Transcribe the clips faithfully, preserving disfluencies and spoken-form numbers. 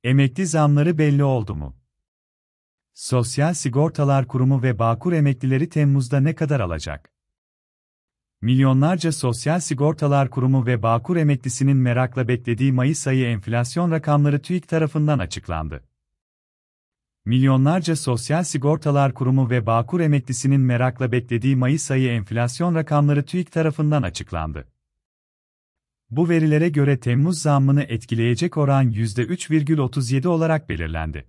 Emekli zamları belli oldu mu? Sosyal Sigortalar Kurumu ve Bağkur emeklileri Temmuz'da ne kadar alacak? Milyonlarca Sosyal Sigortalar Kurumu ve Bağkur emeklisinin merakla beklediği Mayıs ayı enflasyon rakamları TÜİK tarafından açıklandı. Milyonlarca Sosyal Sigortalar Kurumu ve Bağkur emeklisinin merakla beklediği Mayıs ayı enflasyon rakamları TÜİK tarafından açıklandı. Bu verilere göre Temmuz zammını etkileyecek oran yüzde üç virgül otuz yedi olarak belirlendi.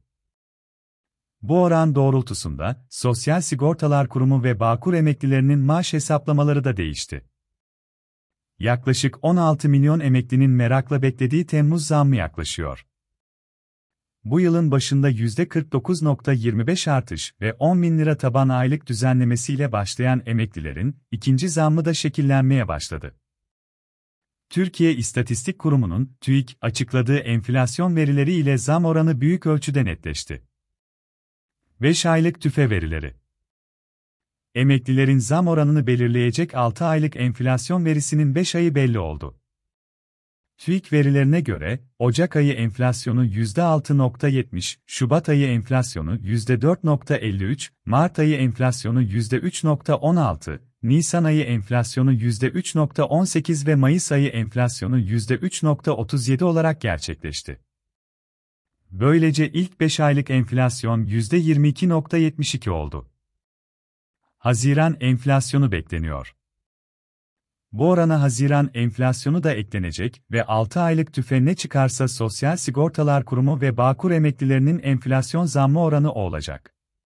Bu oran doğrultusunda, Sosyal Sigortalar Kurumu ve Bağkur emeklilerinin maaş hesaplamaları da değişti. Yaklaşık on altı milyon emeklinin merakla beklediği Temmuz zammı yaklaşıyor. Bu yılın başında yüzde kırk dokuz virgül yirmi beş artış ve on bin lira taban aylık düzenlemesiyle başlayan emeklilerin ikinci zammı da şekillenmeye başladı. Türkiye İstatistik Kurumu'nun TÜİK açıkladığı enflasyon verileri ile zam oranı büyük ölçüde netleşti. beş aylık tüfe verileri. Emeklilerin zam oranını belirleyecek altı aylık enflasyon verisinin beş ayı belli oldu. TÜİK verilerine göre, Ocak ayı enflasyonu yüzde altı virgül yetmiş, Şubat ayı enflasyonu yüzde dört virgül elli üç, Mart ayı enflasyonu yüzde üç virgül on altı, Nisan ayı enflasyonu yüzde üç virgül on sekiz ve Mayıs ayı enflasyonu yüzde üç virgül otuz yedi olarak gerçekleşti. Böylece ilk beş aylık enflasyon yüzde yirmi iki virgül yetmiş iki oldu. Haziran enflasyonu bekleniyor. Bu orana Haziran enflasyonu da eklenecek ve altı aylık tüfe ne çıkarsa Sosyal Sigortalar Kurumu ve Bağkur emeklilerinin enflasyon zammı oranı o olacak.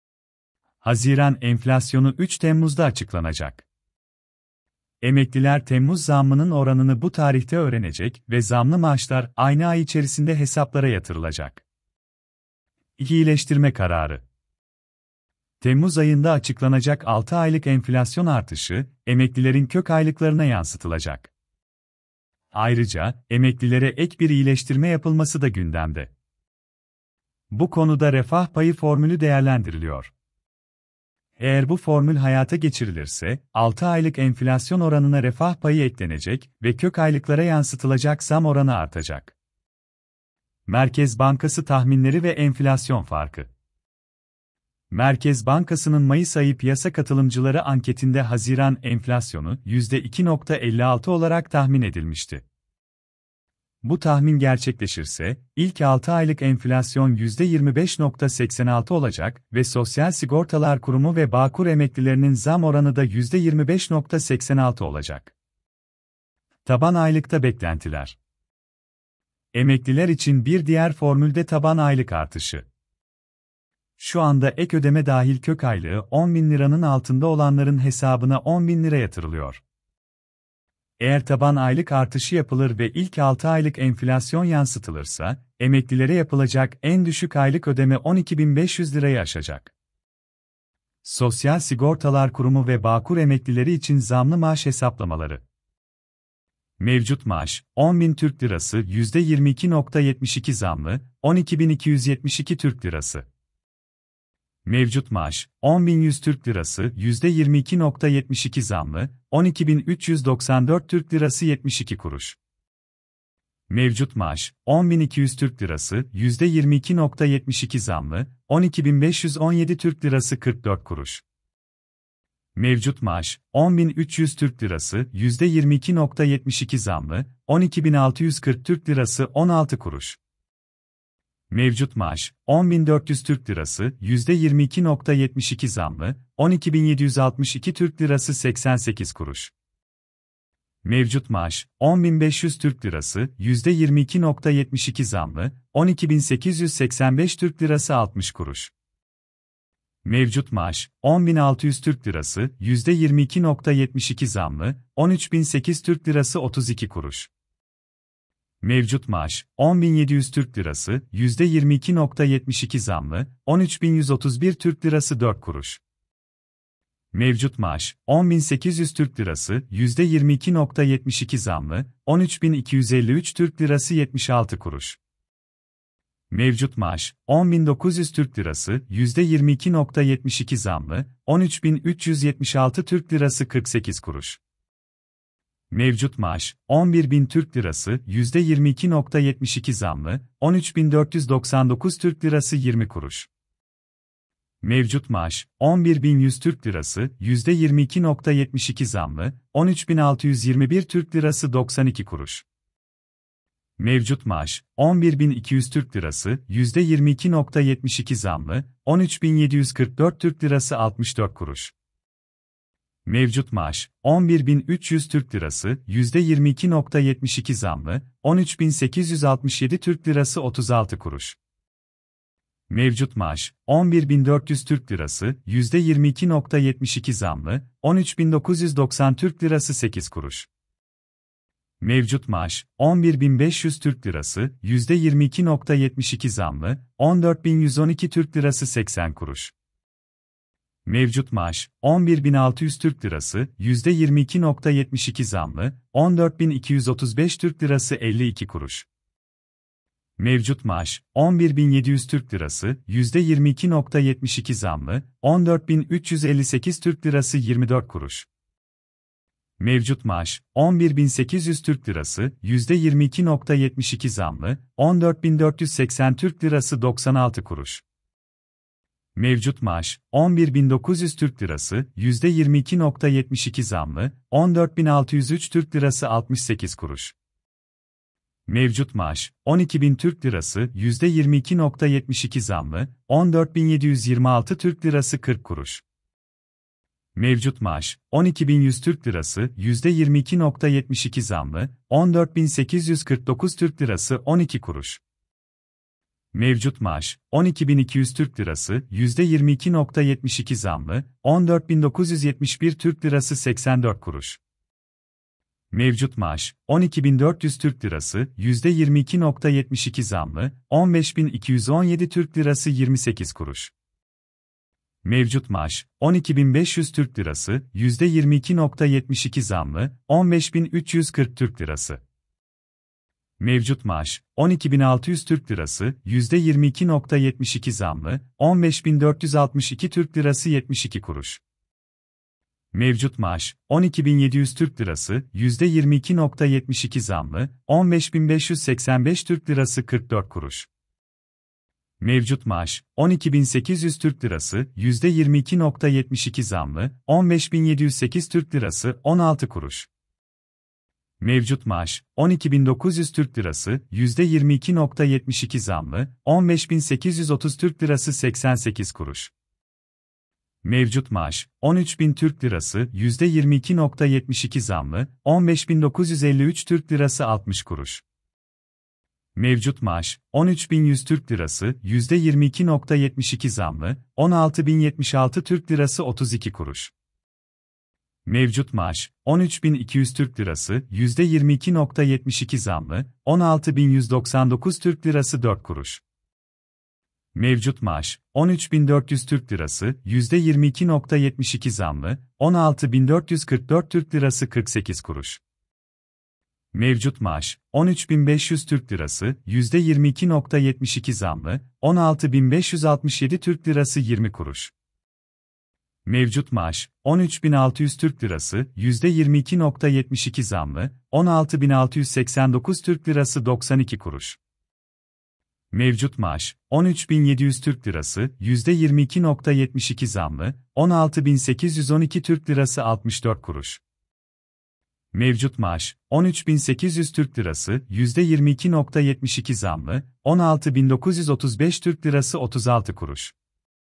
Haziran enflasyonu üç Temmuz'da açıklanacak. Emekliler Temmuz zammının oranını bu tarihte öğrenecek ve zamlı maaşlar aynı ay içerisinde hesaplara yatırılacak. İyileştirme kararı. Temmuz ayında açıklanacak altı aylık enflasyon artışı, emeklilerin kök aylıklarına yansıtılacak. Ayrıca, emeklilere ek bir iyileştirme yapılması da gündemde. Bu konuda refah payı formülü değerlendiriliyor. Eğer bu formül hayata geçirilirse, altı aylık enflasyon oranına refah payı eklenecek ve kök aylıklara yansıtılacak zam oranı artacak. Merkez Bankası tahminleri ve enflasyon farkı. Merkez Bankası'nın Mayıs ayı piyasa katılımcıları anketinde Haziran enflasyonu yüzde iki virgül elli altı olarak tahmin edilmişti. Bu tahmin gerçekleşirse, ilk altı aylık enflasyon yüzde yirmi beş virgül seksen altı olacak ve Sosyal Sigortalar Kurumu ve Bağkur emeklilerinin zam oranı da yüzde yirmi beş virgül seksen altı olacak. Taban aylıkta beklentiler. Emekliler için bir diğer formülde taban aylık artışı. Şu anda ek ödeme dahil kök aylığı on bin liranın altında olanların hesabına on bin lira yatırılıyor. Eğer taban aylık artışı yapılır ve ilk altı aylık enflasyon yansıtılırsa, emeklilere yapılacak en düşük aylık ödeme on iki bin beş yüz lirayı aşacak. Sosyal Sigortalar Kurumu ve Bağkur emeklileri için zamlı maaş hesaplamaları. Mevcut maaş, on bin Türk Lirası yüzde yirmi iki virgül yetmiş iki zamlı, on iki bin iki yüz yetmiş iki Türk Lirası. Mevcut maaş, on bin yüz Türk Lirası yüzde yirmi iki virgül yetmiş iki zamlı, on iki bin üç yüz doksan dört Türk Lirası yetmiş iki kuruş. Mevcut maaş, on bin iki yüz Türk Lirası yüzde yirmi iki virgül yetmiş iki zamlı, on iki bin beş yüz on yedi Türk Lirası kırk dört kuruş. Mevcut maaş, on bin üç yüz Türk Lirası yüzde yirmi iki virgül yetmiş iki zamlı, on iki bin altı yüz kırk Türk Lirası on altı kuruş. Mevcut maaş, on bin dört yüz Türk Lirası yüzde yirmi iki virgül yetmiş iki zamlı, on iki bin yedi yüz altmış iki Türk Lirası seksen sekiz kuruş. Mevcut maaş, on bin beş yüz Türk Lirası yüzde yirmi iki virgül yetmiş iki zamlı, on iki bin sekiz yüz seksen beş Türk Lirası altmış kuruş. Mevcut maaş, on bin altı yüz Türk Lirası yüzde yirmi iki virgül yetmiş iki zamlı, on üç bin sekiz Türk Lirası otuz iki kuruş. Mevcut maaş, on bin yedi yüz Türk Lirası yüzde yirmi iki virgül yetmiş iki zamlı, on üç bin yüz otuz bir Türk Lirası dört kuruş. Mevcut maaş, on bin sekiz yüz Türk Lirası yüzde yirmi iki virgül yetmiş iki zamlı, on üç bin iki yüz elli üç Türk Lirası yetmiş altı kuruş. Mevcut maaş, on bin dokuz yüz Türk Lirası yüzde yirmi iki virgül yetmiş iki zamlı, on üç bin üç yüz yetmiş altı Türk Lirası kırk sekiz kuruş. Mevcut maaş, on bir bin Türk Lirası, yüzde yirmi iki nokta yetmiş iki zamlı, on üç bin dört yüz doksan dokuz Türk Lirası yirmi kuruş. Mevcut maaş, on bir bin yüz Türk Lirası, yüzde yirmi iki nokta yetmiş iki zamlı, on üç bin altı yüz yirmi bir Türk Lirası doksan iki kuruş. Mevcut maaş, on bir bin iki yüz Türk Lirası, yüzde yirmi iki nokta yetmiş iki zamlı, on üç bin yedi yüz kırk dört Türk Lirası altmış dört kuruş. Mevcut maaş, on bir bin üç yüz Türk Lirası, yüzde yirmi iki nokta yetmiş iki zamlı, on üç bin sekiz yüz altmış yedi Türk Lirası otuz altı kuruş. Mevcut maaş, on bir bin dört yüz Türk Lirası, yüzde yirmi iki nokta yetmiş iki zamlı, on üç bin dokuz yüz doksan Türk Lirası sekiz kuruş. Mevcut maaş, on bir bin beş yüz Türk Lirası, yüzde yirmi iki nokta yetmiş iki zamlı, on dört bin yüz on iki Türk Lirası seksen kuruş. Mevcut maaş, on bir bin altı yüz Türk Lirası, yüzde yirmi iki nokta yetmiş iki zamlı, on dört bin iki yüz otuz beş Türk Lirası elli iki kuruş. Mevcut maaş, on bir bin yedi yüz Türk Lirası, yüzde yirmi iki nokta yetmiş iki zamlı, on dört bin üç yüz elli sekiz Türk Lirası yirmi dört kuruş. Mevcut maaş, on bir bin sekiz yüz Türk Lirası, yüzde yirmi iki nokta yetmiş iki zamlı, on dört bin dört yüz seksen Türk Lirası doksan altı kuruş. Mevcut maaş, on bir bin dokuz yüz Türk Lirası, yüzde yirmi iki nokta yetmiş iki zamlı, on dört bin altı yüz üç Türk Lirası altmış sekiz kuruş. Mevcut maaş, on iki bin Türk Lirası, yüzde yirmi iki nokta yetmiş iki zamlı, on dört bin yedi yüz yirmi altı Türk Lirası kırk kuruş. Mevcut maaş, on iki bin yüz Türk Lirası, yüzde yirmi iki nokta yetmiş iki zamlı, on dört bin sekiz yüz kırk dokuz Türk Lirası on iki kuruş. Mevcut maaş, on iki bin iki yüz Türk Lirası, yüzde yirmi iki nokta yetmiş iki zamlı, on dört bin dokuz yüz yetmiş bir Türk Lirası seksen dört kuruş. Mevcut maaş, on iki bin dört yüz Türk Lirası, yüzde yirmi iki nokta yetmiş iki zamlı, on beş bin iki yüz on yedi Türk Lirası yirmi sekiz kuruş. Mevcut maaş, on iki bin beş yüz Türk Lirası, yüzde yirmi iki nokta yetmiş iki zamlı, on beş bin üç yüz kırk Türk Lirası. Mevcut maaş, on iki bin altı yüz Türk Lirası, yüzde yirmi iki nokta yetmiş iki zamlı, on beş bin dört yüz altmış iki Türk Lirası yetmiş iki kuruş. Mevcut maaş, on iki bin yedi yüz Türk Lirası, yüzde yirmi iki nokta yetmiş iki zamlı, on beş bin beş yüz seksen beş Türk Lirası kırk dört kuruş. Mevcut maaş, on iki bin sekiz yüz Türk Lirası, yüzde yirmi iki nokta yetmiş iki zamlı, on beş bin yedi yüz sekiz Türk Lirası on altı kuruş. Mevcut maaş, on iki bin dokuz yüz Türk Lirası, yüzde yirmi iki nokta yetmiş iki zamlı, on beş bin sekiz yüz otuz Türk Lirası seksen sekiz kuruş. Mevcut maaş, on üç bin Türk Lirası, yüzde yirmi iki nokta yetmiş iki zamlı, on beş bin dokuz yüz elli üç Türk Lirası altmış kuruş. Mevcut maaş, on üç bin yüz Türk Lirası, yüzde yirmi iki nokta yetmiş iki zamlı, on altı bin yetmiş altı Türk Lirası otuz iki kuruş. Mevcut maaş, on üç bin iki yüz Türk Lirası, yüzde yirmi iki nokta yetmiş iki zamlı, on altı bin yüz doksan dokuz Türk Lirası dört kuruş. Mevcut maaş, on üç bin dört yüz Türk Lirası, yüzde yirmi iki nokta yetmiş iki zamlı, on altı bin dört yüz kırk dört Türk Lirası kırk sekiz kuruş. Mevcut maaş, on üç bin beş yüz Türk Lirası, yüzde yirmi iki nokta yetmiş iki zamlı, on altı bin beş yüz altmış yedi Türk Lirası yirmi kuruş. Mevcut maaş, on üç bin altı yüz Türk Lirası, yüzde yirmi iki nokta yetmiş iki zamlı, on altı bin altı yüz seksen dokuz Türk Lirası doksan iki kuruş. Mevcut maaş, on üç bin yedi yüz Türk Lirası, yüzde yirmi iki nokta yetmiş iki zamlı, on altı bin sekiz yüz on iki Türk Lirası altmış dört kuruş. Mevcut maaş, on üç bin sekiz yüz Türk Lirası, yüzde yirmi iki nokta yetmiş iki zamlı, on altı bin dokuz yüz otuz beş Türk Lirası otuz altı kuruş.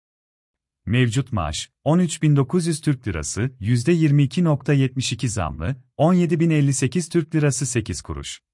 Mevcut maaş, on üç bin dokuz yüz Türk Lirası, yüzde yirmi iki nokta yetmiş iki zamlı, on yedi bin elli sekiz Türk Lirası sekiz kuruş.